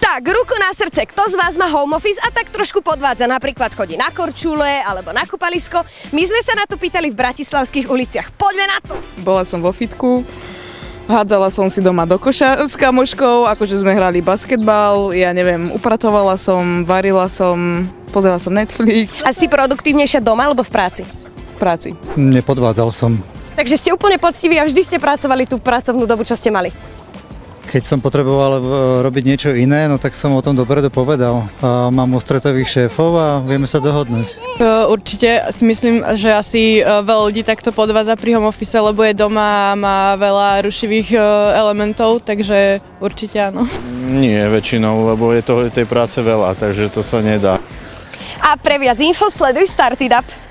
Tak, ruku na srdce, kto z vás má home office a tak trošku podvádza, napríklad chodí na korčule alebo na kúpalisko. My sme sa na to pýtali v bratislavských uliciach. Poďme na to! Bola som vo fitku, hádzala som si doma do koša s kamoškou, akože sme hrali basketbal, ja neviem, upratovala som, varila som, pozerala som Netflix. A si produktívnejšia doma alebo v práci? V práci. Nepodvádzal som. Takže ste úplne poctiví a vždy ste pracovali tú pracovnú dobu, čo ste mali? Keď som potreboval robiť niečo iné, no tak som o tom dopredu povedal. Mám ústretových šéfov a vieme sa dohodnúť. Určite si myslím, že asi veľa ľudí takto podvádza pri home office, lebo je doma a má veľa rušivých elementov, takže určite áno. Nie väčšinou, lebo je toho tej práce veľa, takže to sa nedá. A pre viac info sleduj Started Up.